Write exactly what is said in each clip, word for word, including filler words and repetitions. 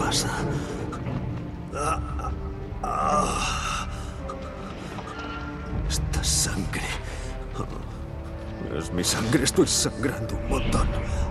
pasa? Ah, ah. Esta sangre... Es mi sangre, estoy sangrando un montón.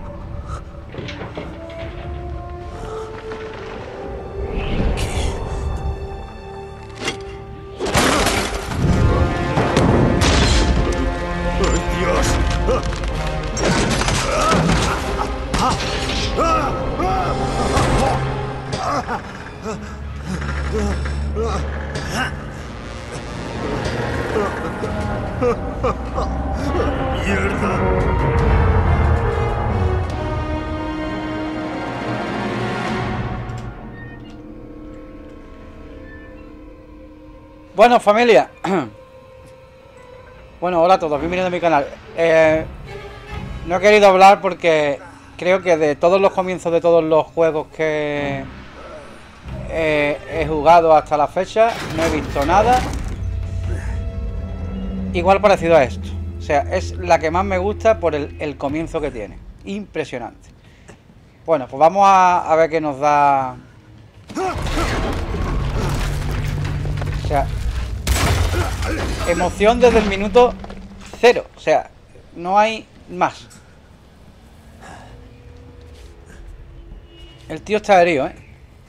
Bueno, familia. Bueno, hola a todos, bienvenidos a mi canal. eh, No he querido hablar porque creo que de todos los comienzos de todos los juegos que eh, he jugado hasta la fecha, no he visto nada igual parecido a esto. O sea, es la que más me gusta por el, el comienzo que tiene. Impresionante. Bueno, pues vamos a, a ver qué nos da. O sea, emoción desde el minuto cero. O sea, no hay más. El tío está herido, ¿eh?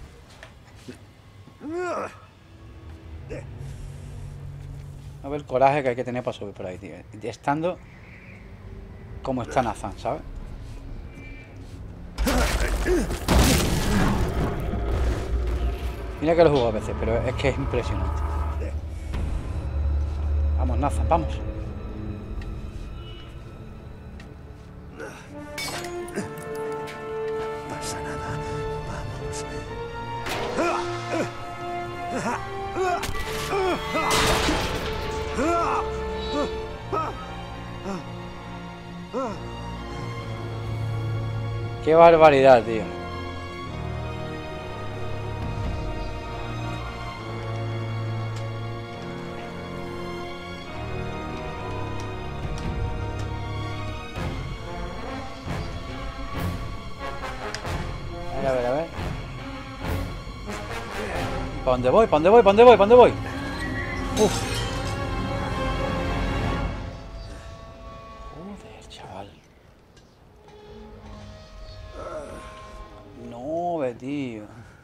A ver el coraje que hay que tener para subir por ahí, tío. Estando como está Nathan, ¿sabes? Mira que lo juego a veces, pero es que es impresionante. Vamos, Nathan, vamos. No pasa nada. Vamos. Qué barbaridad, tío. A ver, a ver, a ver. ¿Para dónde voy? ¿Para dónde voy? ¿Para dónde voy? ¿Para dónde voy? Uf. Joder, chaval. No, ve, tío.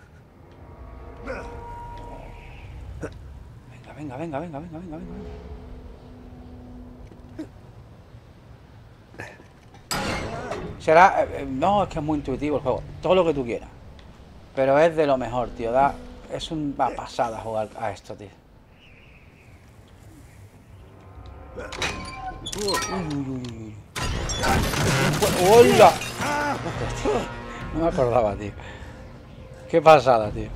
Venga, venga, venga, venga, venga, venga, venga. Será... Eh, no, es que es muy intuitivo el juego. Todo lo que tú quieras. Pero es de lo mejor, tío. Da, es una pasada jugar a esto, tío. Uy, uy, uy, uy. ¡Hola! No me acordaba, tío. Qué pasada, tío.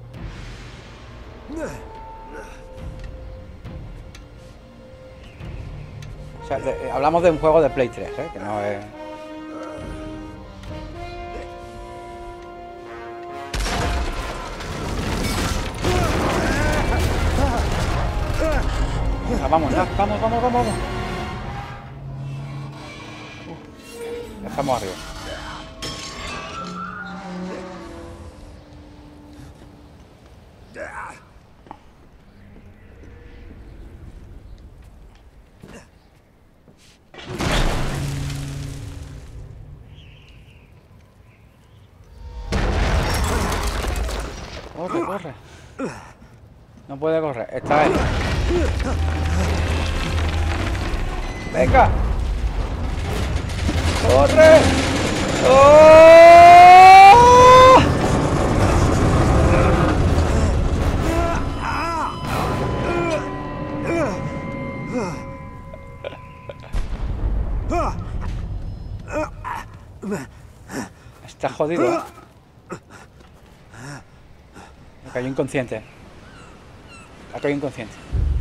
O sea, de, hablamos de un juego de Play tres, ¿eh? Que no es... Venga, vamos, ya, vamos, vamos, vamos, vamos. Uh, ya estamos arriba. Corre, corre. No puede correr, está ahí. Venga. Corre. ¡Oh! Está jodido, ¿eh? Me cayó inconsciente. Me cayó inconsciente.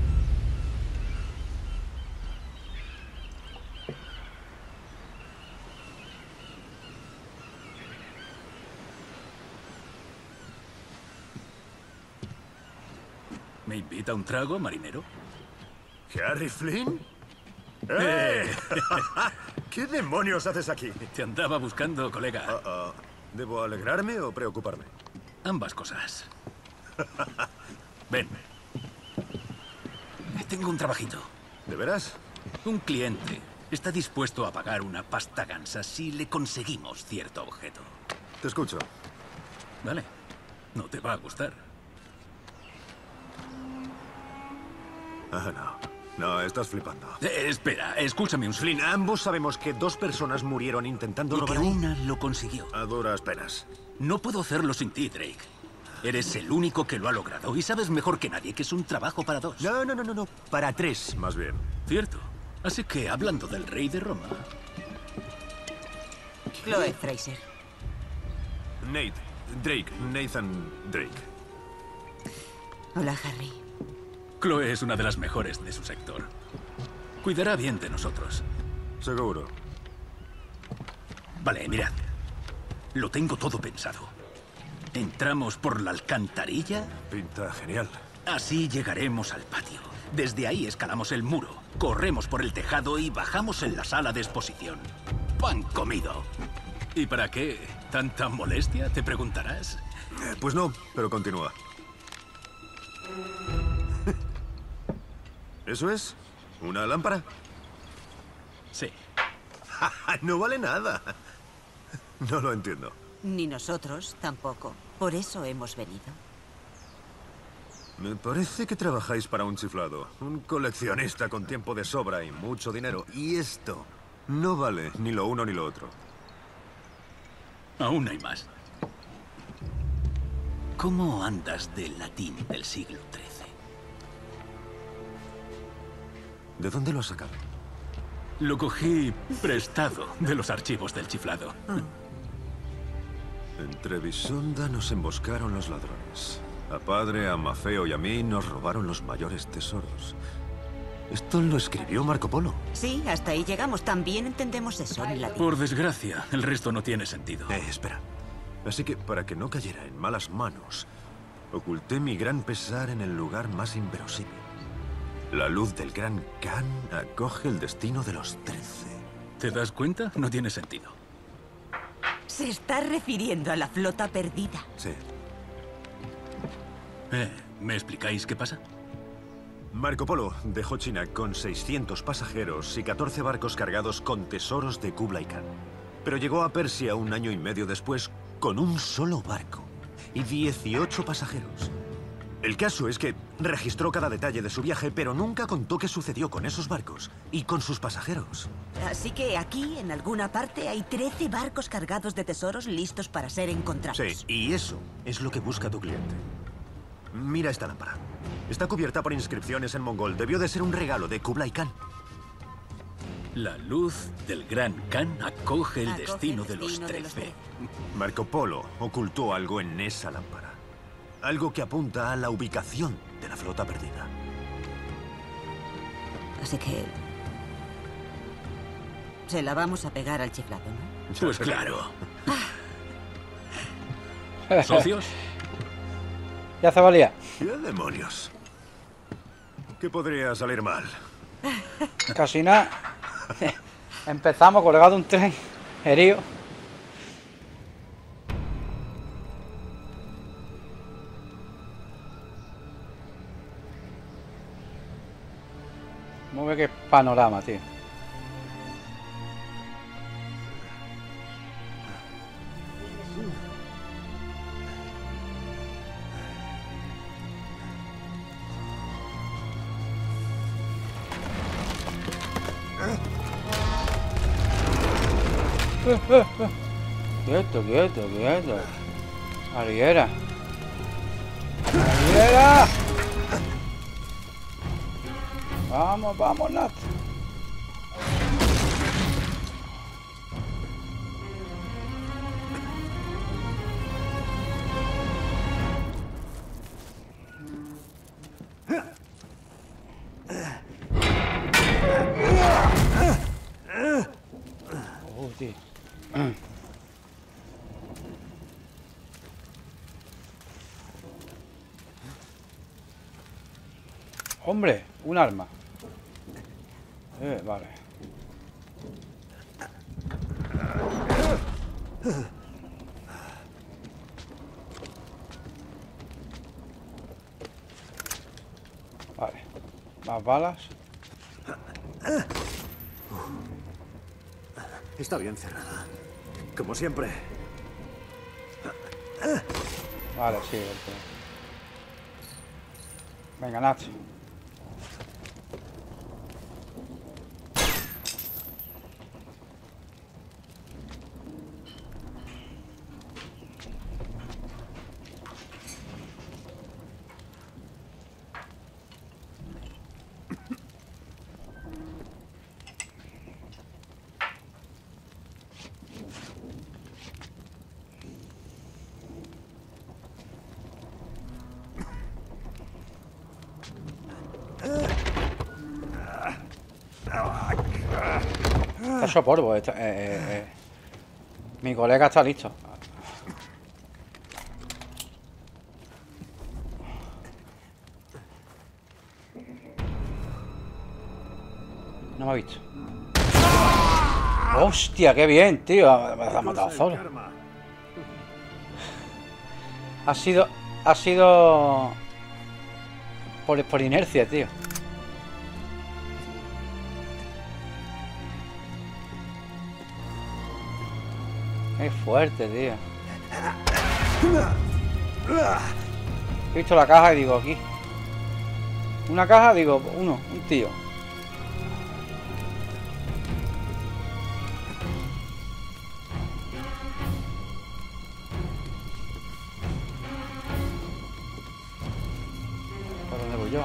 ¿Me invita a un trago, marinero? ¿Harry Flynn? ¡Eh! ¿Qué demonios haces aquí? Te andaba buscando, colega. Uh, uh, ¿Debo alegrarme o preocuparme? Ambas cosas. Ven. Tengo un trabajito. ¿De veras? Un cliente está dispuesto a pagar una pasta gansa si le conseguimos cierto objeto. Te escucho. Vale. No te va a gustar. Ah, no. No, estás flipando. Eh, espera, escúchame un Flynn, segundo. ambos sabemos que dos personas murieron intentando Y que robar ahí. una lo consiguió. A duras penas. No puedo hacerlo sin ti, Drake. Eres el único que lo ha logrado y sabes mejor que nadie que es un trabajo para dos. No, no, no, no, no. Para tres, más bien. Cierto. Así que, hablando del rey de Roma... Chloe Fraser. Nate. Drake. Nathan Drake. Hola, Harry. Chloe es una de las mejores de su sector. Cuidará bien de nosotros. Seguro. Vale, mirad. Lo tengo todo pensado. Entramos por la alcantarilla. Pinta genial. Así llegaremos al patio. Desde ahí escalamos el muro, corremos por el tejado y bajamos en la sala de exposición. ¡Pan comido! ¿Y para qué tanta molestia, te preguntarás? Eh, pues no, pero continúa. ¿Eso es? ¿Una lámpara? Sí. No vale nada. No lo entiendo. Ni nosotros tampoco. Por eso hemos venido. Me parece que trabajáis para un chiflado. Un coleccionista con tiempo de sobra y mucho dinero. Y esto no vale ni lo uno ni lo otro. Aún hay más. ¿Cómo andas del latín del siglo trece? ¿De dónde lo has sacado? Lo cogí prestado de los archivos del chiflado. En Trebisonda nos emboscaron los ladrones. A padre, a Mafeo y a mí nos robaron los mayores tesoros. Esto lo escribió Marco Polo. Sí, hasta ahí llegamos. También entendemos eso en latín. Por desgracia, el resto no tiene sentido. Eh, espera. Así que, para que no cayera en malas manos, oculté mi gran pesar en el lugar más inverosímil. La luz del gran Khan acoge el destino de los trece. ¿Te das cuenta? No tiene sentido. Se está refiriendo a la flota perdida. Sí. Eh, ¿me explicáis qué pasa? Marco Polo dejó China con seiscientos pasajeros y catorce barcos cargados con tesoros de Kublai Khan. Pero llegó a Persia un año y medio después con un solo barco y dieciocho pasajeros. El caso es que registró cada detalle de su viaje, pero nunca contó qué sucedió con esos barcos y con sus pasajeros. Así que aquí, en alguna parte, hay trece barcos cargados de tesoros listos para ser encontrados. Sí, y eso es lo que busca tu cliente. Mira esta lámpara. Está cubierta por inscripciones en mongol. Debió de ser un regalo de Kublai Khan. La luz del gran Khan acoge el Acoge destino, el de los destino de los trece. Marco Polo ocultó algo en esa lámpara. Algo que apunta a la ubicación de la flota perdida. Así que... se la vamos a pegar al chiflado, ¿no? Pues claro. ¿Socios? Ya se valía. ¿Qué demonios? ¿Qué podría salir mal? Casi nada. Empezamos colgado un tren, herido. Vamos a ver qué panorama, tío. Eh, eh, eh. Quieto, quieto, quieto. Ariera. Ariera. Vamos, vamos, Nat. Oh, tío. Hombre, un arma. Eh, vale. Más balas. Está bien cerrada. Como siempre. Vale, sí. Vente. Venga, Nacho. Está hecho polvo. Está, eh, eh, eh. Mi colega está listo. No me ha visto. Hostia, qué bien, tío. Me ha matado solo. Ha sido... Ha sido... Por, por inercia, tío. Qué fuerte, tío. He visto la caja y digo, aquí. Una caja, digo, uno, un tío. ¿Por dónde voy yo?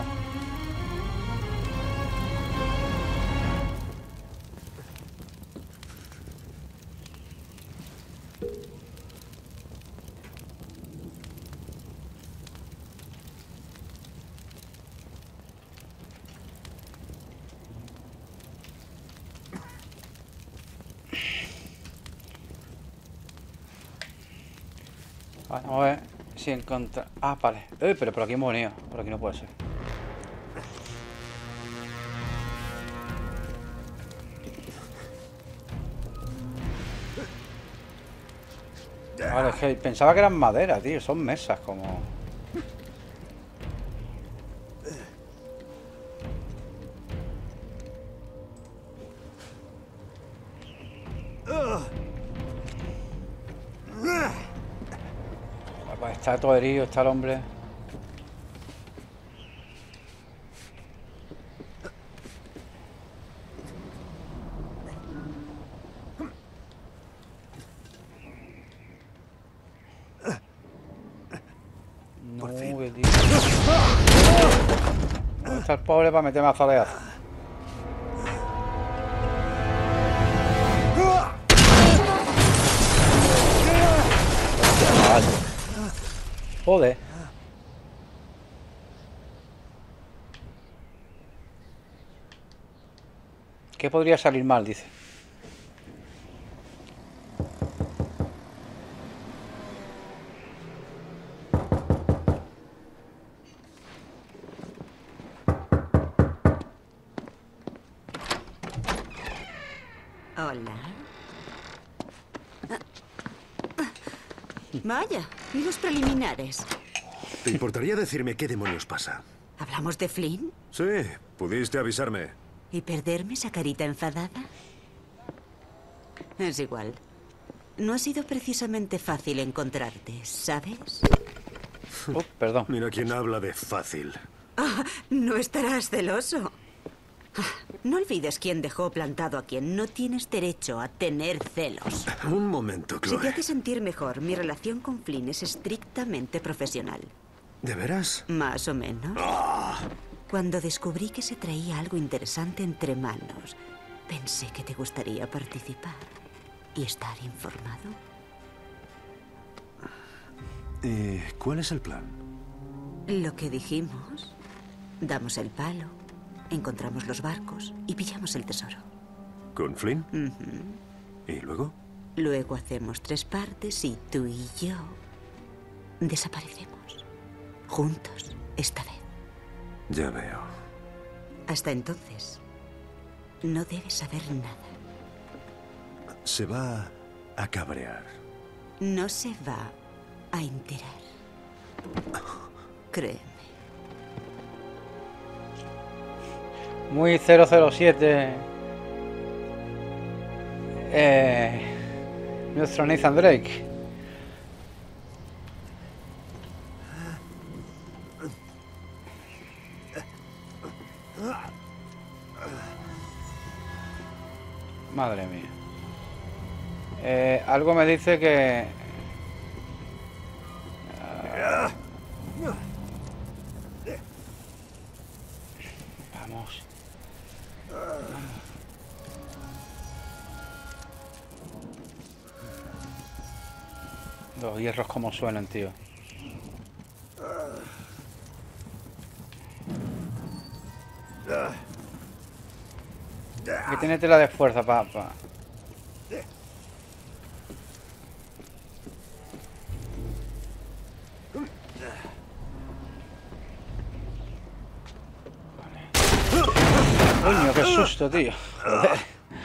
Vale, vamos a ver si encuentra... Ah, vale. Eh, pero por aquí hemos venido. Por aquí no puede ser. Vale, es que pensaba que eran madera, tío. Son mesas como... Pues está todo herido, está el hombre. No, tío. ¿Dónde está el pobre para meterme a zoleazo? Joder. ¿Qué podría salir mal? Dice. Hola. Vaya, ¿y los preliminares? ¿Te importaría decirme qué demonios pasa? ¿Hablamos de Flynn? Sí, pudiste avisarme. ¿Y perderme esa carita enfadada? Es igual. No ha sido precisamente fácil encontrarte, ¿sabes? Uh, perdón. Mira quién habla de fácil. Ah, no estarás celoso. Ah, no olvides quién dejó plantado a quien. No tienes derecho a tener celos. Un momento, Si te Chloe. hace sentir mejor, mi relación con Flynn es estrictamente profesional. ¿De veras? Más o menos. Ah, Cuando descubrí que se traía algo interesante entre manos, pensé que te gustaría participar y estar informado. ¿y cuál es el plan? Lo que dijimos. Damos el palo, encontramos los barcos y pillamos el tesoro. ¿Con Flynn? Ujú. ¿Y luego? Luego hacemos tres partes y tú y yo desaparecemos. Juntos, esta vez. Ya veo. Hasta entonces, no debes saber nada. Se va a cabrear. No se va a enterar. Créeme. Muy cero cero siete. Eh, nuestro Nathan Drake. Madre mía. Eh, algo me dice que... Uh, vamos. Los hierros como suenan, tío. Que tiene tela de fuerza, papá. Pa. Coño, qué susto, tío. Joder.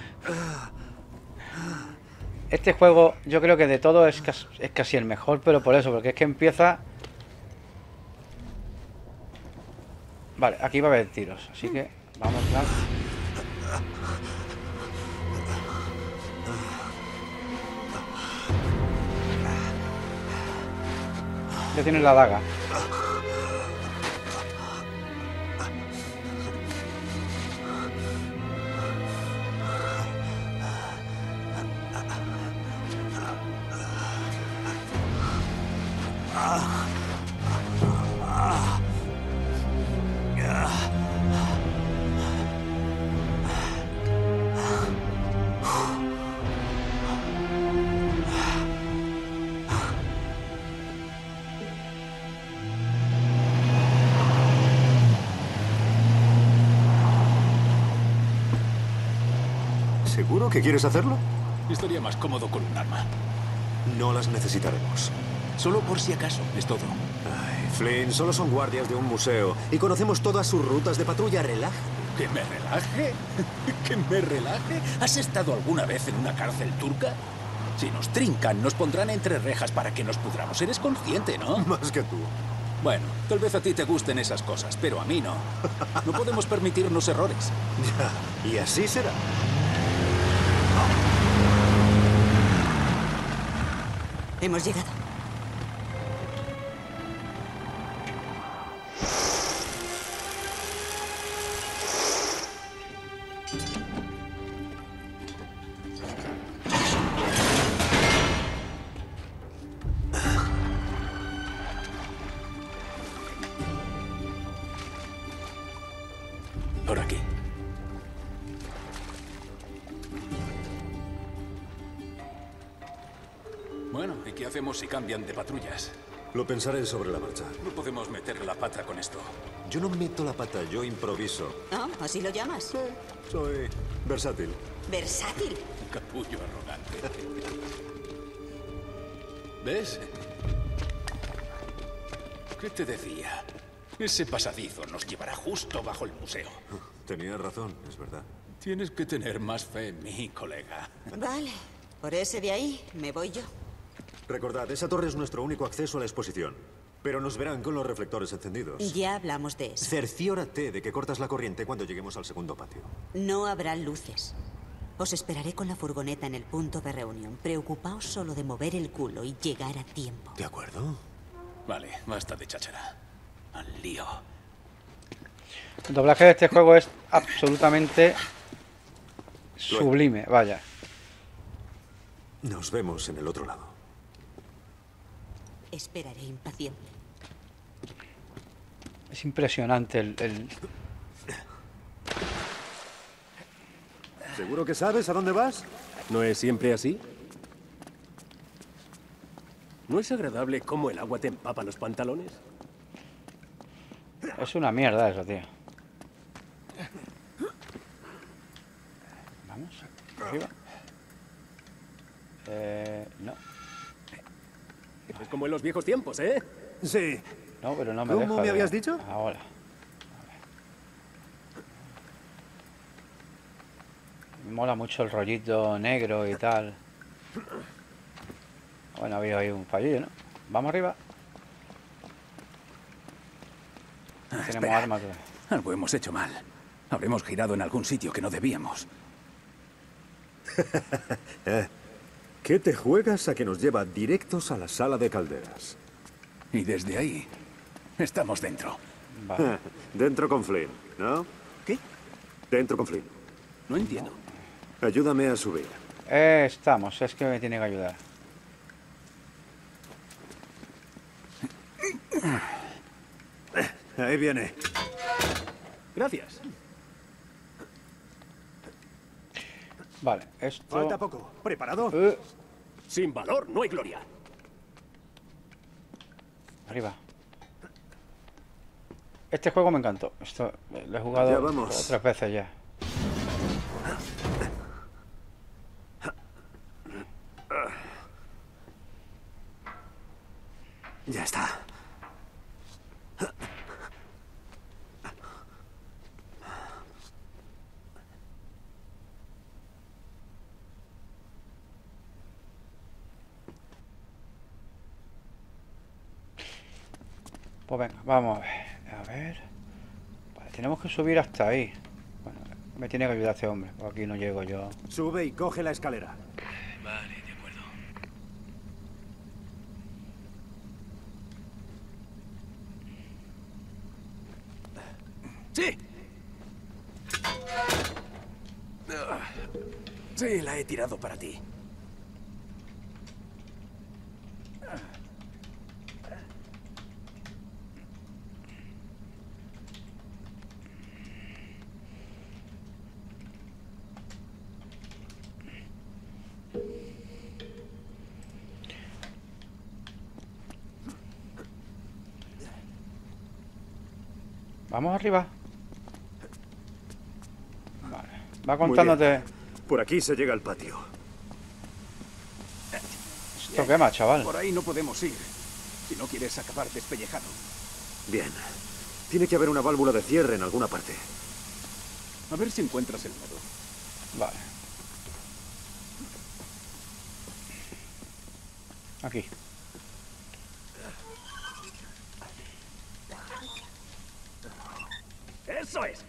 Este juego, yo creo que de todo es casi, es casi el mejor, pero por eso, porque es que empieza... Vale, aquí va a haber tiros, así que vamos a... Ya tienes la daga. ¿Seguro que quieres hacerlo? Estaría más cómodo con un arma. No las necesitaremos. Solo por si acaso, es todo. Ay, Flynn, solo son guardias de un museo y conocemos todas sus rutas de patrulla. Relájate. ¿Que me relaje? ¿Que me relaje? ¿Has estado alguna vez en una cárcel turca? Si nos trincan, nos pondrán entre rejas para que nos pudramos. Eres consciente, ¿no? Más que tú. Bueno, tal vez a ti te gusten esas cosas, pero a mí no. No podemos permitirnos errores. Ya, y así será. Hemos llegado. Por aquí. Bueno, ¿y qué hacemos si cambian de patrullas? Lo pensaré sobre la marcha. No podemos meter la pata con esto. Yo no meto la pata, yo improviso. Ah, ¿así lo llamas? Sí, soy versátil. Versátil. Un capullo arrogante. ¿Ves? ¿Qué te decía? Ese pasadizo nos llevará justo bajo el museo. Tenía razón, es verdad. Tienes que tener más fe en mí, colega. Vale, por ese de ahí me voy yo. Recordad, esa torre es nuestro único acceso a la exposición. Pero nos verán con los reflectores encendidos. Ya hablamos de eso. Cerciórate de que cortas la corriente cuando lleguemos al segundo patio. No habrá luces. Os esperaré con la furgoneta en el punto de reunión. Preocupaos solo de mover el culo y llegar a tiempo. ¿De acuerdo? Vale, basta de cháchara. Al lío. El doblaje de este juego es absolutamente sublime, vaya. Nos vemos en el otro lado. Esperaré impaciente. Es impresionante el, el... ¿Seguro que sabes a dónde vas? ¿No es siempre así? ¿No es agradable cómo el agua te empapa los pantalones? Es una mierda eso, tío. Vamos, arriba. Eh, no. Es como en los viejos tiempos, ¿eh? Sí. No, pero no me ¿Cómo deja me de- habías dicho? Ahora. Me mola mucho el rollito negro y tal. Bueno, había ahí un fallillo, ¿no? Vamos arriba. Ah, Tenemos espera. armas. Algo hemos hecho mal. Habremos girado en algún sitio que no debíamos. ¿Qué te juegas a que nos lleva directos a la sala de calderas? Y desde ahí, estamos dentro. Vale. Dentro con Flynn, ¿no? ¿Qué? Dentro con Flynn. No entiendo. Ayúdame a subir. Eh, estamos, es que me tiene que ayudar. Ahí viene. Gracias. Vale, esto... Falta poco. ¿Preparado? Eh, Sin valor no hay gloria. arriba. Este juego me encantó. Esto eh, lo he jugado Ya vamos. dos o tres veces ya. Ya está. Pues venga, vamos a ver. A ver. Vale, tenemos que subir hasta ahí. Bueno, me tiene que ayudar este hombre. Porque aquí no llego yo. Sube y coge la escalera. Vale, de acuerdo. ¡Sí! Sí, la he tirado para ti. Vamos arriba. Vale. Va contándote. Por aquí se llega al patio. Esto quema, chaval. Por ahí no podemos ir. Si no quieres acabar despellejado. Bien. Tiene que haber una válvula de cierre en alguna parte. A ver si encuentras el modo. Vale. Aquí. ¡Eso es!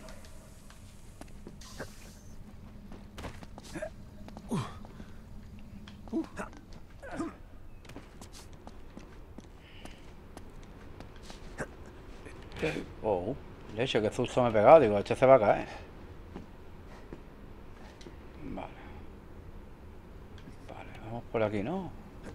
Oh, leche, qué susto me he pegado. Digo, este se va a caer. Vale. Vale, vamos por aquí, ¿no?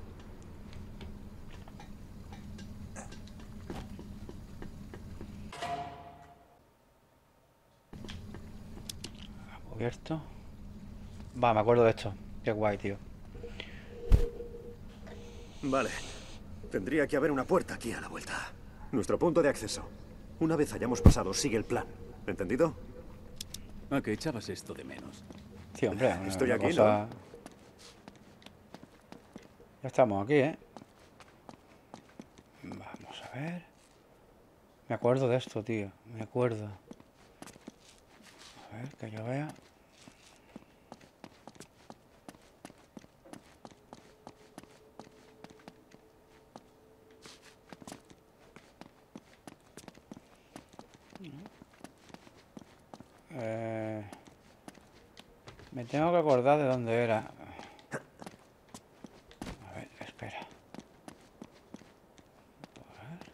Cubierto. Va, me acuerdo de esto. Qué guay, tío. Vale. Tendría que haber una puerta aquí a la vuelta. Nuestro punto de acceso. Una vez hayamos pasado, sigue el plan. ¿Entendido? ¿A qué echabas esto de menos? Sí, hombre. una- Estoy una aquí, cosa- Ya estamos aquí, ¿eh? Vamos a ver. Me acuerdo de esto, tío. Me acuerdo. A ver, que yo vea. Eh, me tengo que acordar de dónde era. A ver, espera. A ver.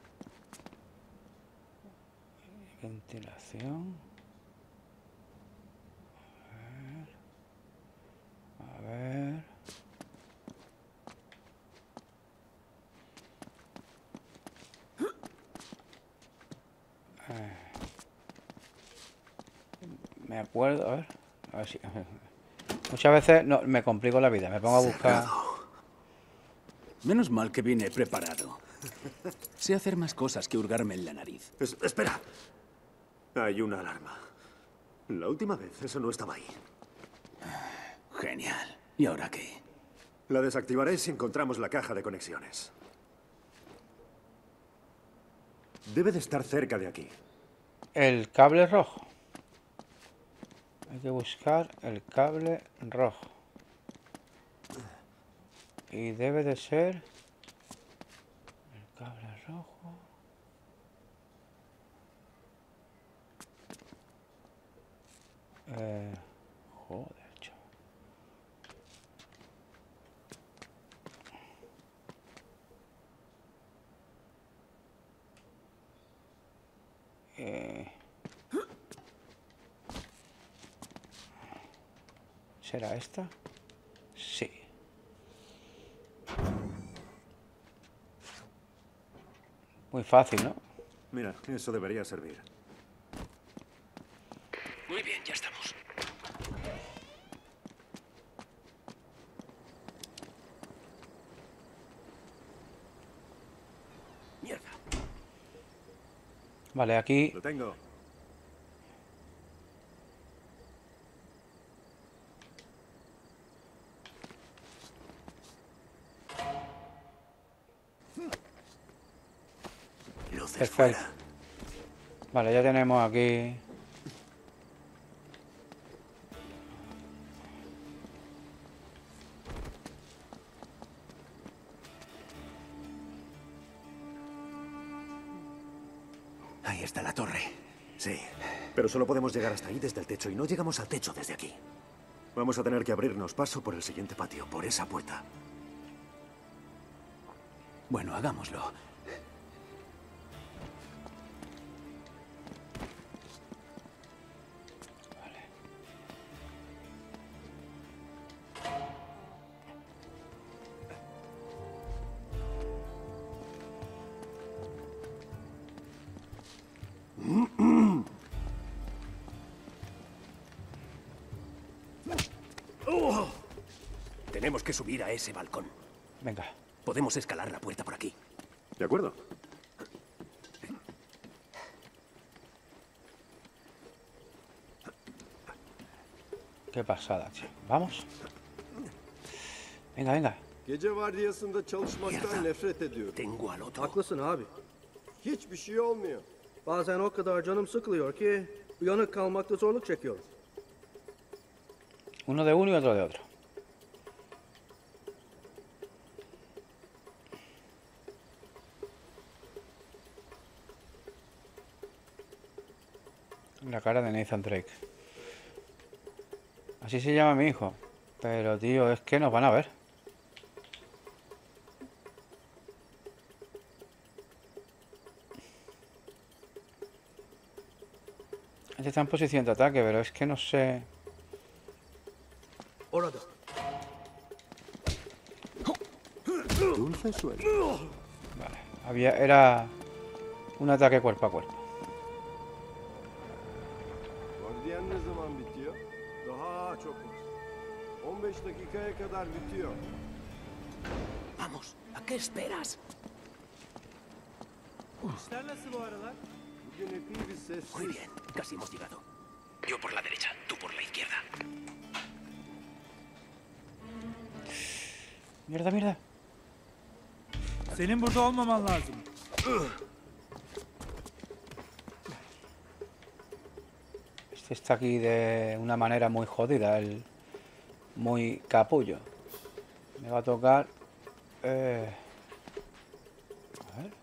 Ventilación. A ver. A ver. Eh. Me acuerdo, a ver. A ver si. Muchas veces no, me complico la vida, me pongo a buscar. Menos mal que vine preparado. Sé hacer más cosas que hurgarme en la nariz. Es- espera. Hay una alarma. La última vez eso no estaba ahí. Genial. ¿Y ahora qué? La desactivaré si encontramos la caja de conexiones. Debe de estar cerca de aquí. El cable rojo. Hay que buscar el cable rojo. Y debe de ser el cable rojo. Eh, joder, chaval. Eh, ¿Será esta? Sí. Muy fácil, ¿no? Mira, eso debería servir. Muy bien, ya estamos. Mierda. Vale, aquí... Lo tengo. Luces Perfecto. fuera. Vale, ya tenemos aquí... Ahí está la torre. Sí, pero solo podemos llegar hasta ahí desde el techo y no llegamos al techo desde aquí. Vamos a tener que abrirnos paso por el siguiente patio, por esa puerta. Bueno, hagámoslo. Tenemos que subir a ese balcón. Venga. Podemos escalar la puerta por aquí. ¿De acuerdo? Qué pasada, tío. Vamos. Venga, venga. Gece vardiyasında çalışmaktan Mierda. nefret ediyorum. Tengo al otro. Haklısın abi. Hiçbir şey olmuyor. Bazen o kadar canım sıkılıyor ki uyanık kalmakta zorluk çekiyorum. Uno de uno y otro de otro. La cara de Nathan Drake. Así se llama mi hijo. Pero, tío, es que nos van a ver. Este está en posición de ataque, pero es que no sé... Orada. Dulce sueño. Vale, había, era un ataque cuerpo a cuerpo. Vardiyan ne zaman bitiyor? Daha çok var. on beş dakikaya kadar bitiyor. Vamos, ¿a qué esperas? İşler nasıl bu aralar? Bugün epey bir sessiz. Muy bien, casi hemos llegado. Yo por la derecha, tú por la izquierda. Mierda, mierda. Senin burada olmaman lazım. Este está aquí de una manera muy jodida, el muy capullo. Me va a tocar... Eh... A ver.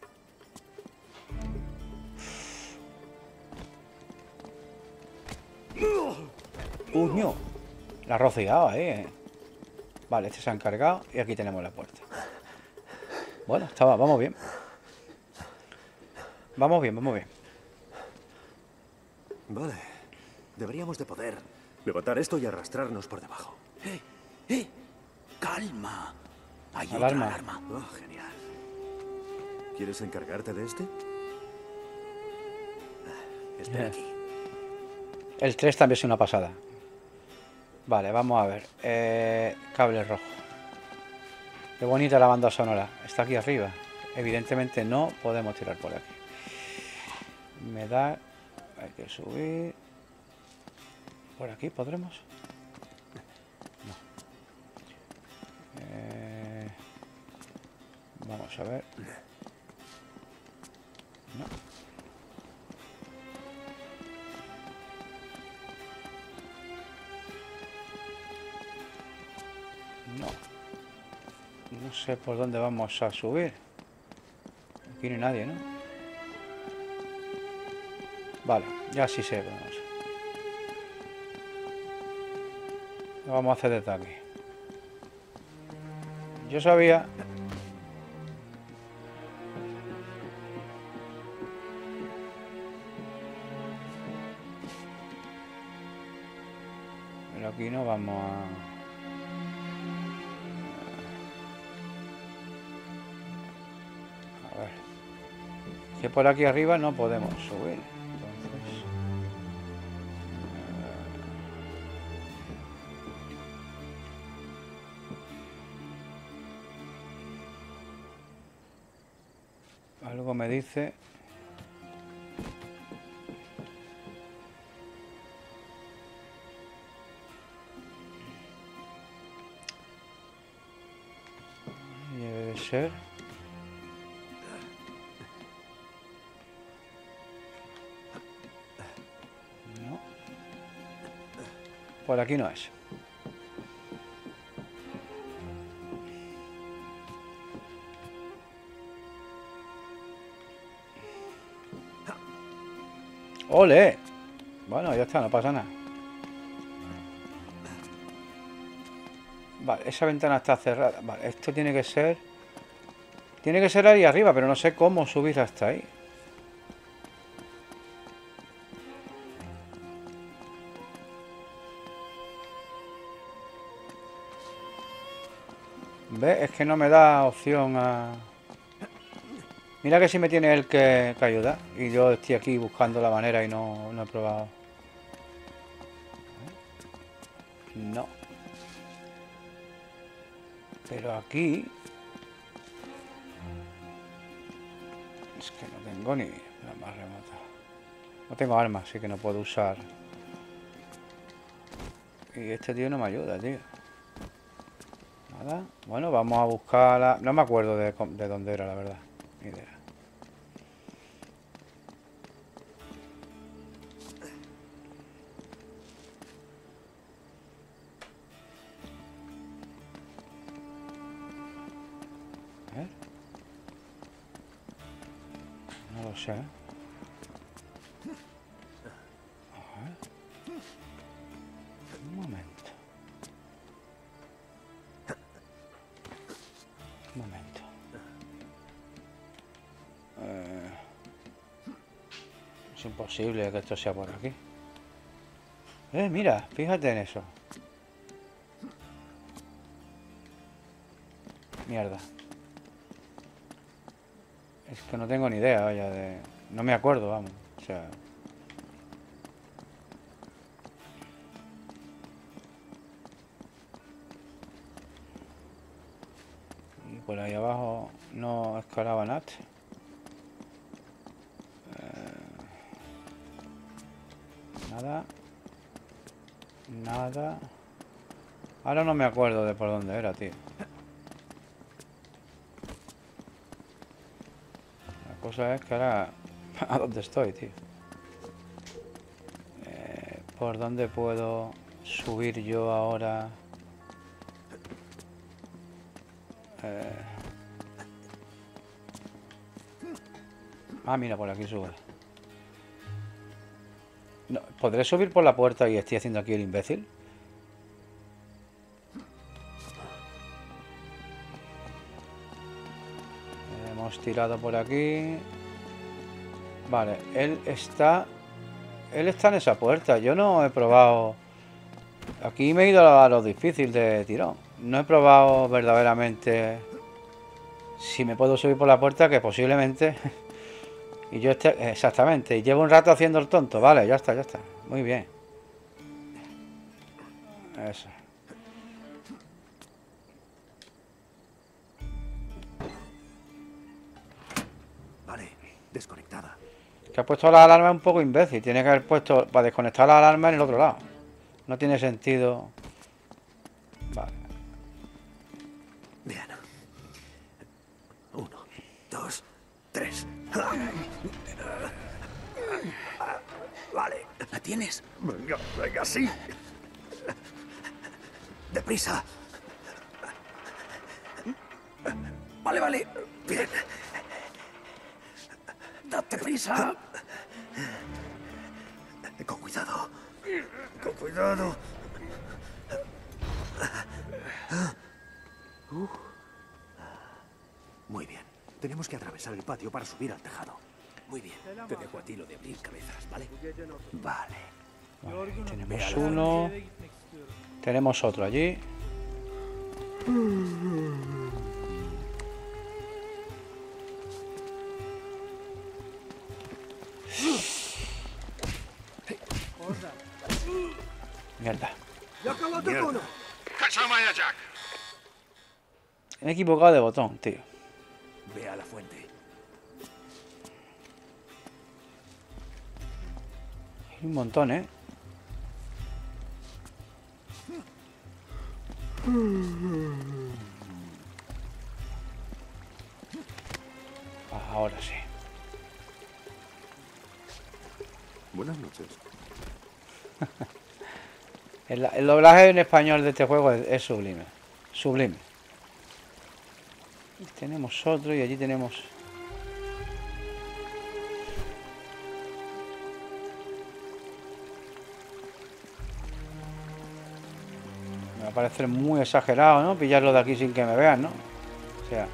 ¡Puño! La ha rociado ahí, eh. Vale, este se ha encargado y aquí tenemos la puerta. Bueno, estaba, vamos bien. Vamos bien, vamos bien. Vale. Deberíamos de poder levantar esto y arrastrarnos por debajo. ¡Eh! ¡Eh! ¡Calma! Hay Alarma. otra alarma. Oh, genial. ¿Quieres encargarte de este? Ah, espera Bien. aquí. El tres también es una pasada. Vale, vamos a ver. Eh, cable rojo. Qué bonita la banda sonora. Está aquí arriba. Evidentemente no podemos tirar por aquí. Me da... Hay que subir... ¿Por aquí podremos? No. Eh, vamos a ver. No. No. No sé por dónde vamos a subir. Aquí no hay nadie, ¿no? Vale, ya sí sé. Vamos. Lo vamos a hacer desde aquí. Yo sabía... Pero aquí no vamos a... A ver. Que por aquí arriba no podemos subir. Entonces... Algo me dice... Debe de ser... No. Por aquí no es. ¡Ole! Bueno, ya está, no pasa nada. Vale, esa ventana está cerrada. Vale, esto tiene que ser... Tiene que ser ahí arriba, pero no sé cómo subir hasta ahí. ¿Ves? Es que no me da opción a... Mira que sí me tiene él que, que ayudar. Y yo estoy aquí buscando la manera y no, no he probado. No. Pero aquí... Es que no tengo ni la más remota. No tengo armas, así que no puedo usar. Y este tío no me ayuda, tío. Nada. Bueno, vamos a buscar la... No me acuerdo de, de dónde era, la verdad. Ni idea. A ver. No lo sé. A ver. Un momento. Un momento. Eh, es imposible que esto sea por aquí. Eh, mira, fíjate en eso. Mierda. Es que no tengo ni idea, vaya, de... No me acuerdo, vamos. O sea... Y por ahí abajo no escalaba nada. Nada. Nada. Ahora no me acuerdo de por dónde era, tío. La cosa es que ahora... ¿A dónde estoy, tío? Eh, ¿Por dónde puedo subir yo ahora? Eh... Ah, mira, por aquí sube. No, ¿podré subir por la puerta y estoy haciendo aquí el imbécil? Hemos tirado por aquí. Vale, él está... Él está en esa puerta. Yo no he probado... Aquí me he ido a lo difícil de tirón. No he probado verdaderamente... Si me puedo subir por la puerta, que posiblemente... Y yo esté... Exactamente. Y llevo un rato haciendo el tonto. Vale, ya está, ya está. Muy bien. Eso. Vale, desconectada. Que ha puesto la alarma un poco imbécil. Tiene que haber puesto para desconectar la alarma en el otro lado. No tiene sentido. Vale. Bien. Uno, dos, tres. Vale. ¿La tienes? Venga, venga, sí. Deprisa. Vale, vale. Bien. Date prisa. Con cuidado. Con cuidado. Uh. Muy bien. Tenemos que atravesar el patio para subir al tejado. Muy bien. Te dejo a ti lo de abrir cabezas, ¿vale? Vale. Vale, tenemos uno. Tenemos otro allí. Mierda. Yakaladık onu. Kaçamayacak. Me he equivocado de botón, tío. Ve a la fuente. Hay un montón, ¿eh? Ah, ahora sí. Buenas noches. El, el doblaje en español de este juego es, es sublime. Sublime. Y tenemos otro y allí tenemos... Me va a parecer muy exagerado, ¿no? Pillarlo de aquí sin que me vean, ¿no? O sea...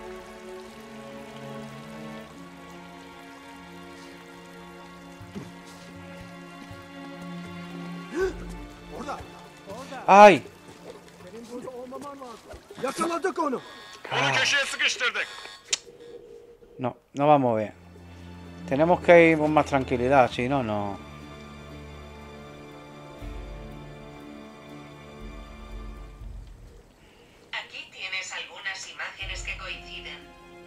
¡Ay! Yakaladık onu. Onu köşeye sıkıştırdık. No, no vamos bien. Tenemos que ir con más tranquilidad, si no, no. Aquí tienes algunas imágenes que coinciden.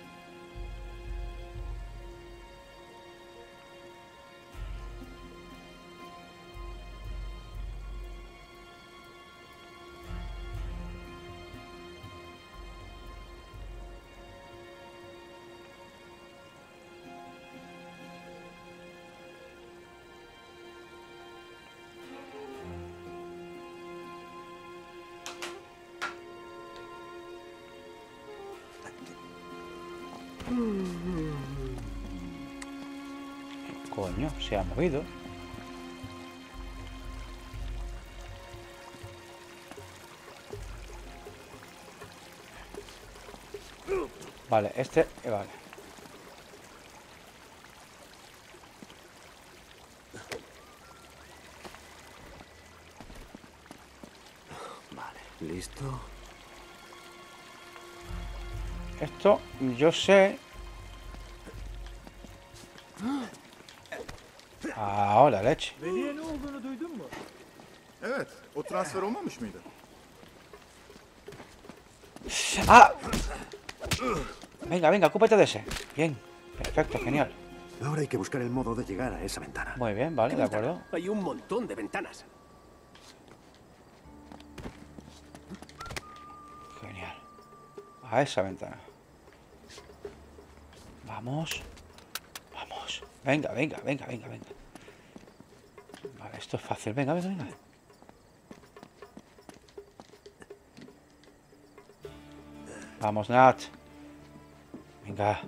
Coño, se ha movido. Vale, este... eh, vale. Vale, listo. Esto, yo sé... Ahora, leche. Veli'ye ne olduğunu duydun mu? Evet, o transfer olmamış mıydı? ¡Ah! Venga, venga, ocúpate de ese. Bien, perfecto, genial. Ahora hay que buscar el modo de llegar a esa ventana. Muy bien, vale, de acuerdo. Hay un montón de ventanas. Genial. A esa ventana. Vamos. Vamos. Venga, venga, venga, venga, venga. Vale, esto es fácil. Venga, venga, venga. Vamos, Nat. Venga.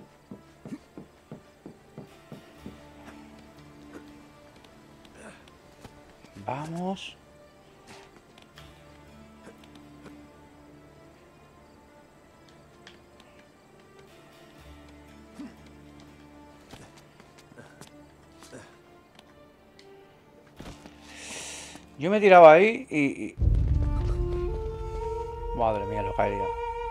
Vamos. Yo me tiraba ahí y, y... Madre mía, lo que ha liado.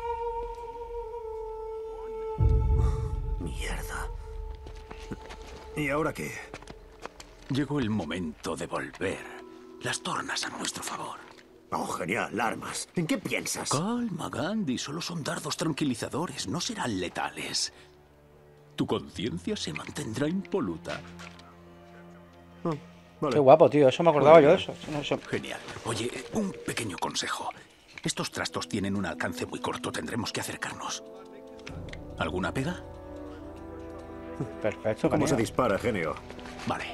Mierda. ¿Y ahora qué? Llegó el momento de volver las tornas a nuestro favor. Oh, genial, armas. ¿En qué piensas? Calma, Gandhi. Solo son dardos tranquilizadores. No serán letales. Tu conciencia se mantendrá impoluta. Oh, vale. Qué guapo, tío. Eso me acordaba yo de eso. Eso no- eso- Genial. Oye, un pequeño consejo. Estos trastos tienen un alcance muy corto. Tendremos que acercarnos. ¿Alguna pega? Perfecto, ¿Cómo se genial. dispara, genio? Vale.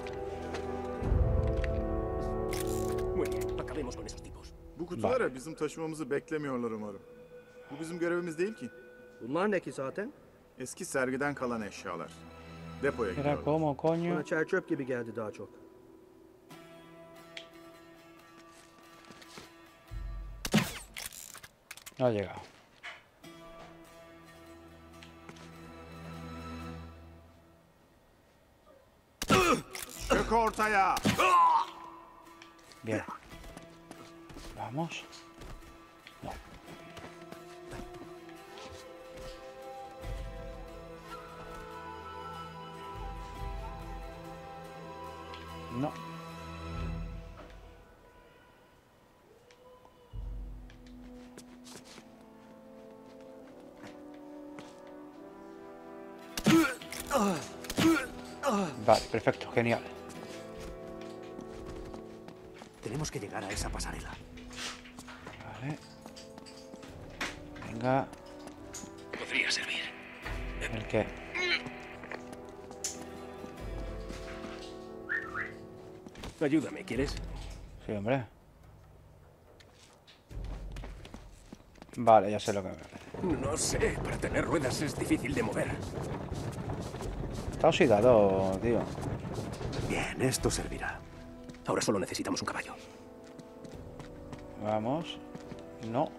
Muy bien, acabemos con esos tipos. Bu kutulara bizim taşımamızı beklemiyorlar umarım. Bu bizim görevimiz değil ki. Bunlar ne ki zaten? Eski sergiden kalan eşyalar. Depoya Era gidiyorlar. como, coño. Bana çer çöp gibi geldi daha çok. No ha llegado. Çök ortaya. Bien. Vamos. No. No. Vale, perfecto, genial. Tenemos que llegar a esa pasarela. Vale. Venga. Podría servir. ¿El qué? Ayúdame, ¿quieres? Sí, hombre. Vale, ya sé lo que me... No sé, para tener ruedas es difícil de mover. Está oxidado, tío. Bien, esto servirá. Ahora solo necesitamos un caballo. Vamos. No.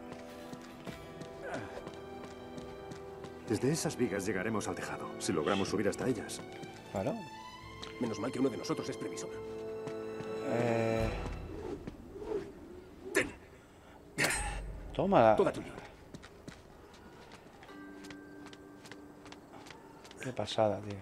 Desde esas vigas llegaremos al tejado, si logramos subir hasta ellas. Claro. Menos mal que uno de nosotros es previsor. Eh... Ten. Toma. Toda tuya. Qué pasada, tío.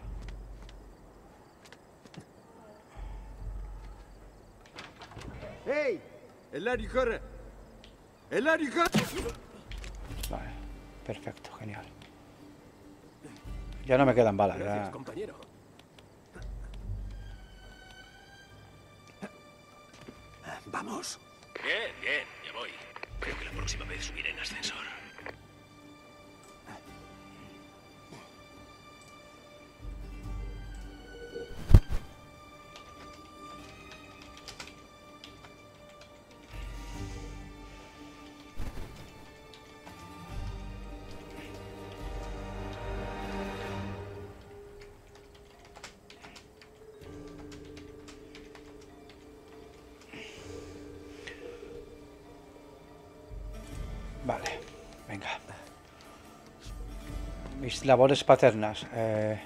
Hey! Eller yukarı! Eller yukarı! Vale. Perfecto, genial. Ya no me quedan balas, Gracias, ya. compañero. Vamos. Bien, bien, ya voy. Creo que la próxima vez subiré en ascensor. Vale, venga. Mis labores paternas. Eh...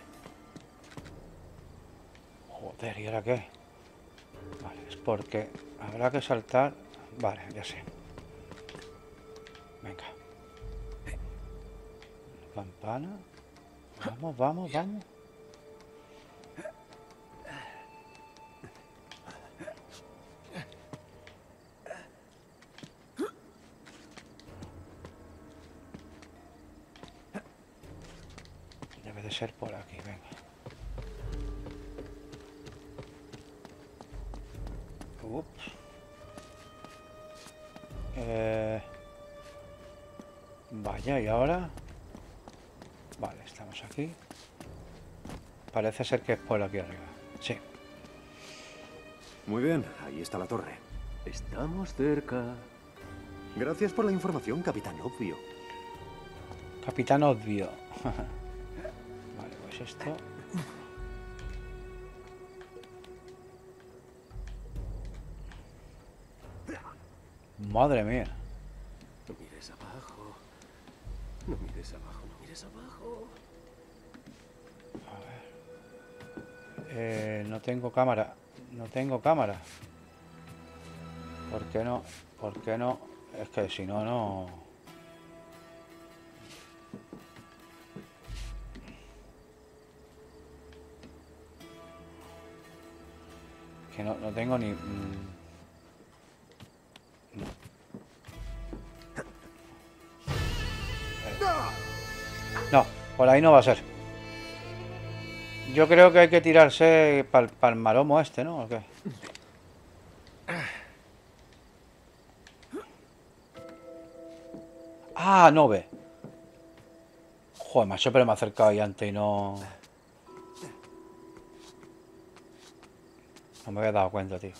Joder, ¿y ahora qué? Vale, es porque habrá que saltar. Vale, ya sé. Venga. Campana. Vamos, vamos, vamos. Debe de ser por aquí, venga. Ups. Eh... Vaya, ¿y ahora? Vale, estamos aquí. Parece ser que es por aquí arriba. Sí. Muy bien, ahí está la torre. Estamos cerca. Gracias por la información, Capitán Obvio. Capitán Obvio. Vale, pues esto... Madre mía. No mires abajo. No mires abajo, no mires abajo. Eh, no tengo cámara. No tengo cámara. ¿Por qué no? ¿Por qué no? Es que si no, no... Que no, no tengo ni... mm, no. No, por ahí no va a ser. Yo creo que hay que tirarse para el maromo este, ¿no? ¿O qué? Ah, no ve. Joder, macho, pero me he acercado ahí antes y no... No me había dado cuenta, tío.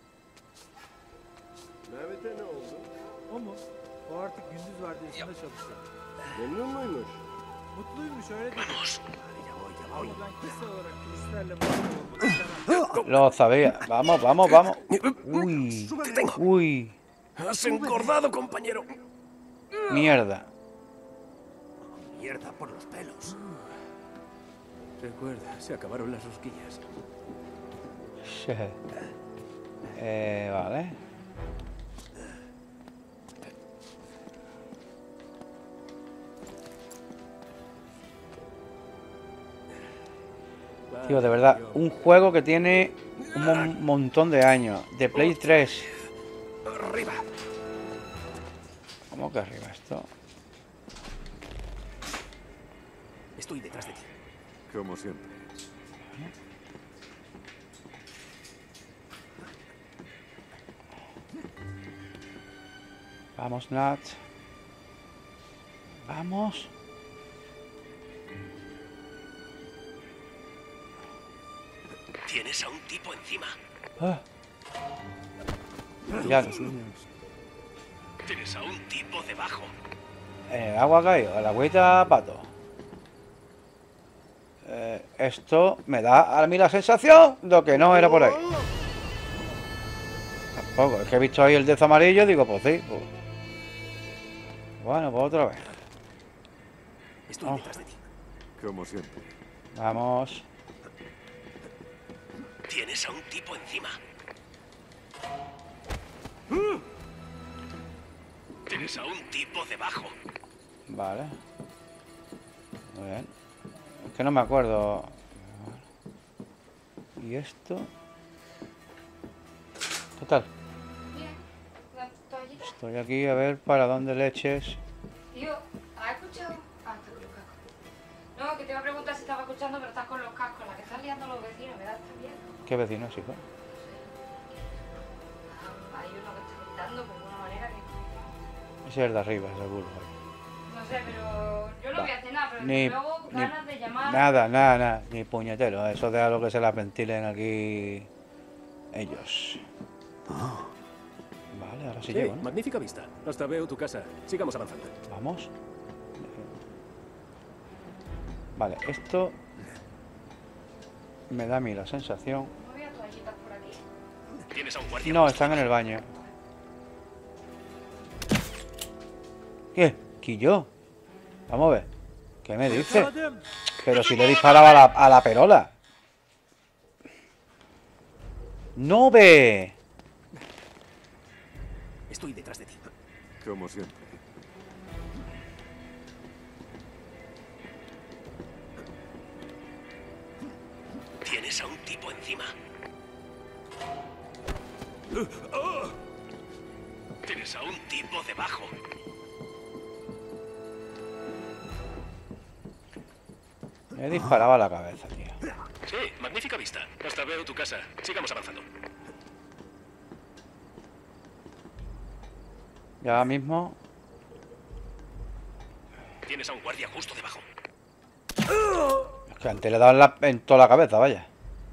Mehmet'e ne oldu? O mu? O artık gündüz vardiyasında çalışıyor. Memnun muymuş? Mutluymuş öyle dedi. Vamos. Ama ben kişisel olarak turistlerle muhatap olmak istemem. Lo sabía. Vamos, vamos, vamos. Uy. Te tengo. Uy. Has engordado, compañero. Mierda. Mierda por los pelos. Recuerda, se acabaron las rosquillas. eh, vale. Tío, de verdad, un juego que tiene un mon montón de años. De Play tres. Arriba. ¿Cómo que arriba esto? Estoy detrás de ti. Como siempre. Vamos, Nat. Vamos. Tienes a un tipo encima. Ah. Ya. Tienes a un tipo debajo. En el agua ha caído, el agüita pato. Eh, esto me da a mí la sensación de que no era por ahí. Tampoco, es que he visto ahí el dedo amarillo, digo, pues sí. Pues. Bueno, pues otra vez. Estoy oh. detrás de ti. Como siempre. Vamos. Tienes a un tipo encima. Tienes a un tipo debajo. Vale. Muy bien. Es que no me acuerdo. ¿Y esto? ¿Qué tal? Bien, la toallita. Estoy aquí a ver para dónde leches. Tío, ¿has escuchado? Ah, estoy con los cascos. No, que te iba a preguntar si estaba escuchando, pero estás con los cascos. La que están liando los vecinos, ¿verdad? ¿Estás viendo? ¿Qué vecinos, hijo? Ah, hay uno que está gritando por una manera que... Ese es el de arriba, seguro. No sé, pero yo no Va. voy a hacer nada, pero Ni, luego ni, ganas de llamar... Nada, nada, nada. Ni puñetero. Eso de algo que se las ventilen aquí ellos. Oh. Vale, ahora sí Hey, llego, ¿no? Magnífica vista. Hasta veo tu casa. Sigamos avanzando. Vamos. Vale, esto me da a mí la sensación... No había toallitas por aquí. Tienes a un guardia. No, están en el baño. ¿Qué? ¿Quillo? Vamos a ver. ¿Qué me dice? Pero si le disparaba a la, a la perola. ¡No ve! Estoy detrás de ti. Como siempre. Tienes a un tipo encima. Tienes a un tipo debajo. Me disparaba a la cabeza, tío. Sí, magnífica vista. Hasta veo tu casa. Sigamos avanzando. Y ahora mismo... Tienes a un guardia justo debajo. Es que antes le daban la, en toda la cabeza, vaya.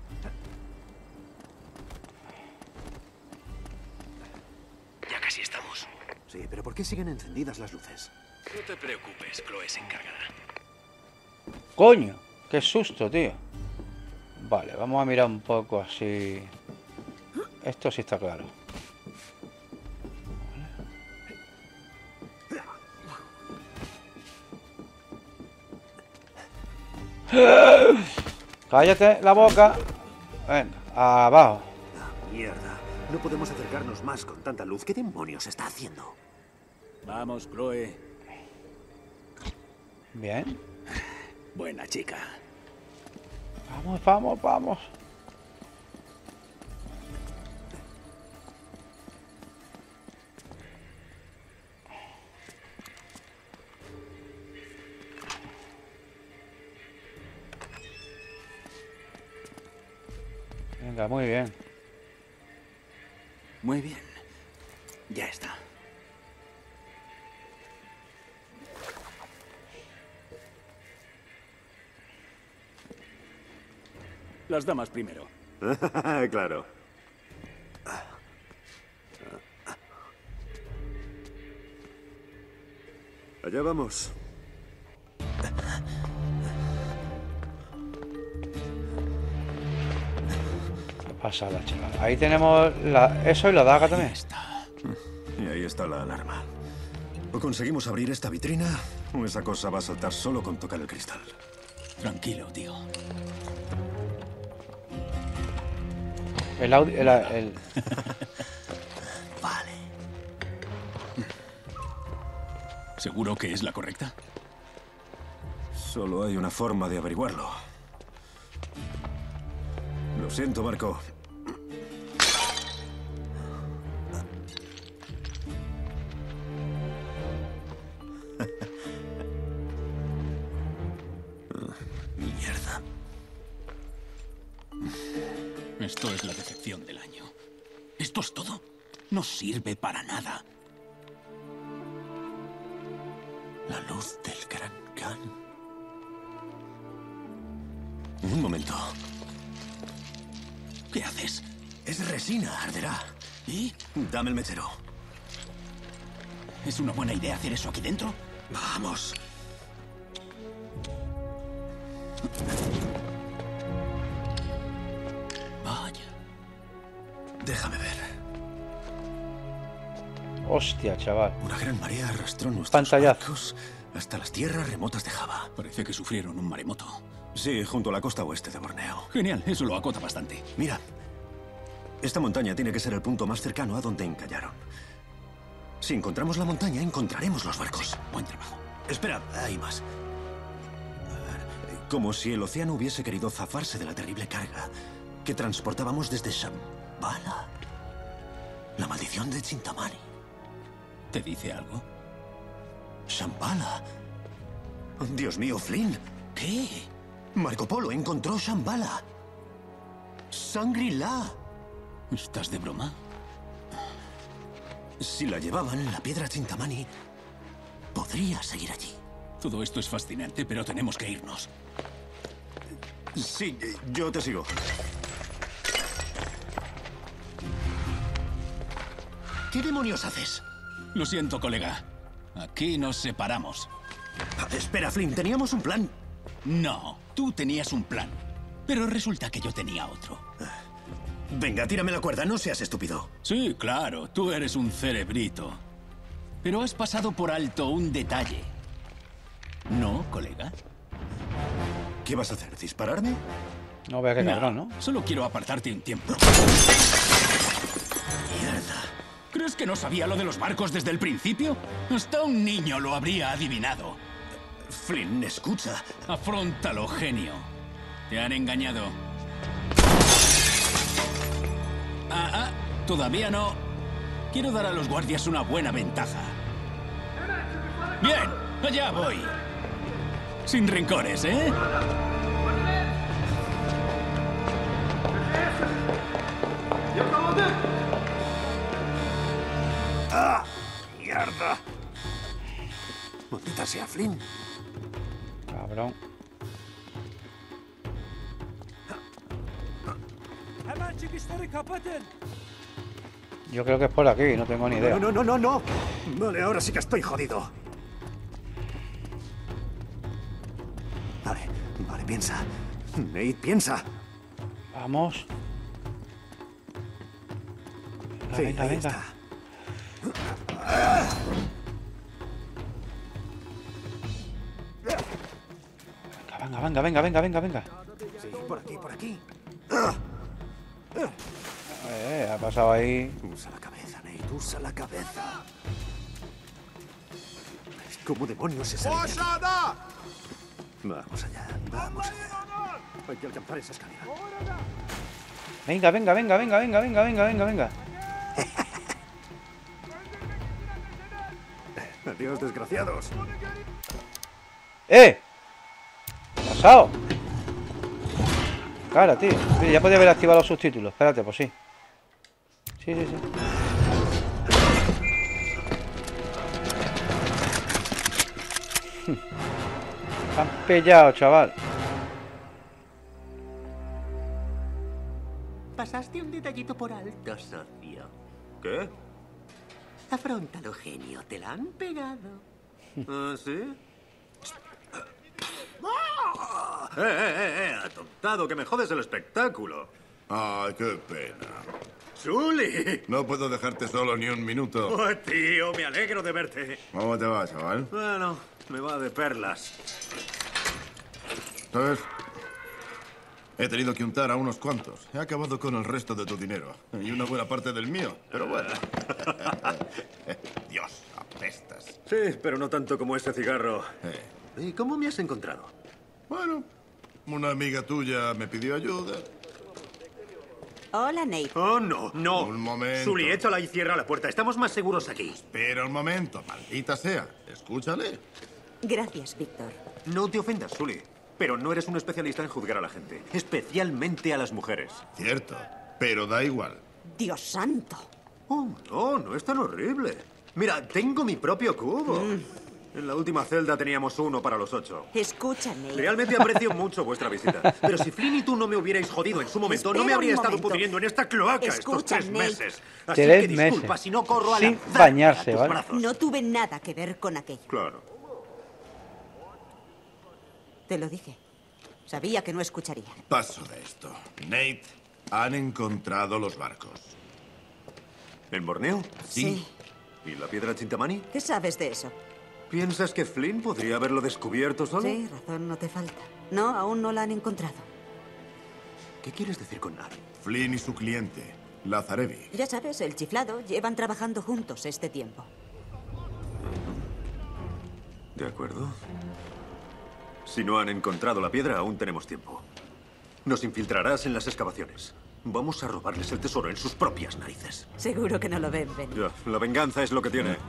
Ya casi estamos. Sí, pero ¿por qué siguen encendidas las luces? No te preocupes, Chloe se encargará. ¡Coño! ¡Qué susto, tío! Vale, vamos a mirar un poco así... Esto sí está claro. Vale. ¡Cállate la boca! Venga, abajo. Ah, mierda. No podemos acercarnos más con tanta luz. ¿Qué demonios está haciendo? Vamos, Chloe. Bien. Buena chica. Vamos, vamos, vamos. Venga, muy bien. Muy bien. Ya está. Las damas primero. Claro. Allá vamos. Qué pasada, chaval. Ahí tenemos la... eso y la daga también. Ahí está. Y ahí está la alarma. O conseguimos abrir esta vitrina, o esa cosa va a saltar solo con tocar el cristal. Tranquilo, tío. El audio... El, el... Vale. ¿Seguro que es la correcta? Solo hay una forma de averiguarlo. Lo siento, Marco. Mierda. Esto es la decepción del año. ¿Esto es todo? No sirve para nada. La luz del Gran Khan. Un momento. ¿Qué haces? Es resina, arderá. ¿Y? Dame el mechero. ¿Es una buena idea hacer eso aquí dentro? Vamos. Vaya. Déjame ver. Hostia, chaval. Una gran marea arrastró nuestros Pantallazo. barcos hasta las tierras remotas de Java. Parece que sufrieron un maremoto. Sí, junto a la costa oeste de Borneo. Genial, eso lo acota bastante. Mira, esta montaña tiene que ser el punto más cercano a donde encallaron. Si encontramos la montaña, encontraremos los barcos. Sí, buen trabajo. Espera, hay más. Como si el océano hubiese querido zafarse de la terrible carga que transportábamos desde Shambhala. La maldición de Chintamani. ¿Te dice algo? Shambhala. Dios mío, Flynn. ¿Qué? Marco Polo encontró Shambhala. Shangri-La. ¿Estás de broma? Si la llevaban, la piedra Chintamani podría seguir allí. Todo esto es fascinante, pero tenemos que irnos. Sí, yo te sigo. ¿Qué demonios haces? Lo siento, colega. Aquí nos separamos. Espera, Flynn, teníamos un plan. No, tú tenías un plan. Pero resulta que yo tenía otro. Venga, tírame la cuerda, no seas estúpido. Sí, claro, tú eres un cerebrito. Pero has pasado por alto un detalle. ¿No, colega? ¿Qué vas a hacer? ¿Dispararme? No veas que cabrón, ¿no? Solo quiero apartarte un tiempo. Mierda. ¿Crees que no sabía lo de los barcos desde el principio? Hasta un niño lo habría adivinado. Flynn, escucha. Afróntalo, genio. Te han engañado. Ah, ah, todavía no. Quiero dar a los guardias una buena ventaja. Bien, allá voy. Sin rencores, ¿eh? ¡Ah! ¡Mierda! Maldita sea, Flynn. Cabrón. Yo creo que es por aquí, no tengo ni idea. No, no, no, no, no. Vale, ahora sí que estoy jodido. Vale, vale, piensa. Nate, piensa. Vamos. Venga, Sí, venga, ahí venga. está. Venga, venga, venga, venga, venga, venga. Sí, por aquí, por aquí. Eh, ha pasado ahí. Usa la cabeza, Nate, usa la cabeza. ¿Cómo demonios se sale de aquí? Vamos allá, vamos allá. Hay que alcanzar esa escalera. Venga, venga, venga, venga, venga, venga, venga, venga, venga. Adiós, desgraciados. ¡Eh! ¿Qué ha pasado? Cara, tío. Mira, ya podía haber activado los subtítulos. Espérate, pues sí. Sí, sí, sí. Han pillado, chaval. Pasaste un detallito por alto, socio. ¿Qué? Afróntalo, genio. Te la han pegado. ¿Ah, sí? ¡Eh, eh, eh! ¡Atontado, que me jodes el espectáculo! Ay, qué pena. ¡Sully! No puedo dejarte solo ni un minuto. Oh, tío, me alegro de verte. ¿Cómo te va, chaval? Bueno, me va de perlas. ¿Sabes? He tenido que untar a unos cuantos. He acabado con el resto de tu dinero. Y una buena parte del mío. Pero bueno. Dios, apestas. Sí, pero no tanto como ese cigarro. Eh. ¿Y cómo me has encontrado? Bueno, una amiga tuya me pidió ayuda. Hola, Nate. Oh, no, no. Un momento. Sully, échala y cierra la puerta. Estamos más seguros aquí. Espera un momento, maldita sea. Escúchale. Gracias, Víctor. No te ofendas, Sully. Pero no eres un especialista en juzgar a la gente. Especialmente a las mujeres. Cierto, pero da igual. Dios santo. Oh, no, no es tan horrible. Mira, tengo mi propio cubo. Mm. En la última celda teníamos uno para los ocho. Escucha, Nate. Realmente aprecio mucho vuestra visita. Pero si Flynn y tú no me hubierais jodido en su momento, Espera no me habría estado momento. pudriendo en esta cloaca Escucha, estos tres Nate. meses. Así Tres que disculpa meses. si no corro a Sin lanzarte bañarse, a tus ¿vale? brazos. No tuve nada que ver con aquello. Claro. Te lo dije. Sabía que no escucharía. Paso de esto. Nate, han encontrado los barcos. ¿En Borneo? Sí. ¿Y la piedra Chintamani? ¿Qué sabes de eso? ¿Piensas que Flynn podría haberlo descubierto solo? Sí, razón no te falta. No, aún no la han encontrado. ¿Qué quieres decir con nada? Flynn y su cliente, Lazarevic. Ya sabes, el chiflado. Llevan trabajando juntos este tiempo. De acuerdo. Si no han encontrado la piedra, aún tenemos tiempo. Nos infiltrarás en las excavaciones. Vamos a robarles el tesoro en sus propias narices. Seguro que no lo ven, Ben. Ya, la venganza es lo que tiene.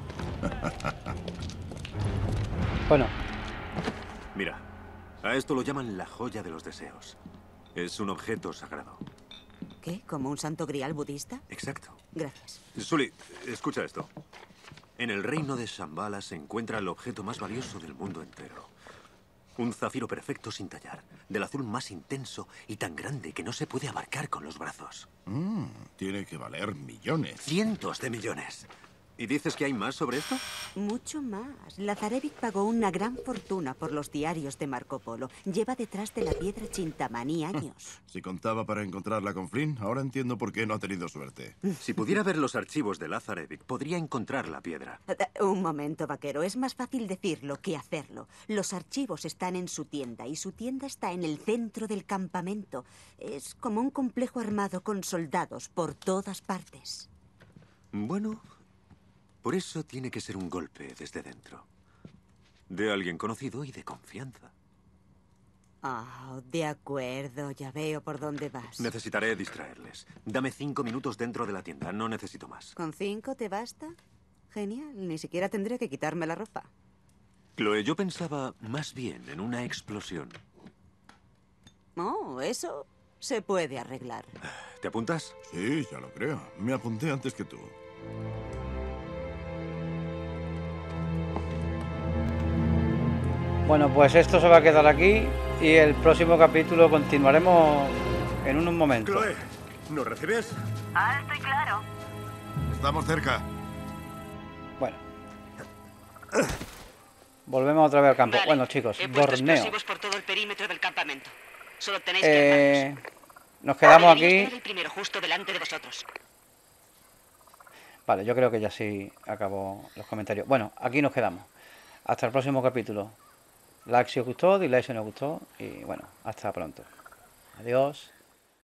Bueno. Mira, a esto lo llaman la joya de los deseos. Es un objeto sagrado. ¿Qué? ¿Como un santo grial budista? Exacto. Gracias. Sully, escucha esto. En el reino de Shambhala se encuentra el objeto más valioso del mundo entero. Un zafiro perfecto sin tallar, del azul más intenso y tan grande que no se puede abarcar con los brazos. Mm, tiene que valer millones. Cientos de millones. ¿Y dices que hay más sobre esto? Mucho más. Lazarevic pagó una gran fortuna por los diarios de Marco Polo. Lleva detrás de la piedra Chintamani años. Si contaba para encontrarla con Flynn, ahora entiendo por qué no ha tenido suerte. Si pudiera ver los archivos de Lazarevic, podría encontrar la piedra. Un momento, vaquero. Es más fácil decirlo que hacerlo. Los archivos están en su tienda y su tienda está en el centro del campamento. Es como un complejo armado con soldados por todas partes. Bueno, por eso tiene que ser un golpe desde dentro. De alguien conocido y de confianza. Ah, oh, de acuerdo. Ya veo por dónde vas. Necesitaré distraerles. Dame cinco minutos dentro de la tienda. No necesito más. ¿Con cinco te basta? Genial. Ni siquiera tendré que quitarme la ropa. Chloe, yo pensaba más bien en una explosión. Oh, eso se puede arreglar. ¿Te apuntas? Sí, ya lo creo. Me apunté antes que tú. Bueno, pues esto se va a quedar aquí y el próximo capítulo continuaremos en unos momentos. Chloe, ¿nos recibes? Alto y claro. Estamos cerca. Bueno. Volvemos otra vez al campo. Vale. Bueno, chicos, He puesto Borneo. explosivos por todo el perímetro del campamento. Solo tenéis Eh, que nos quedamos Debería aquí. estar el primero justo delante de vosotros. Vale, yo creo que ya sí acabó los comentarios. Bueno, aquí nos quedamos. Hasta el próximo capítulo. Like si os gustó, dislike si no os gustó. Y bueno, hasta pronto. Adiós.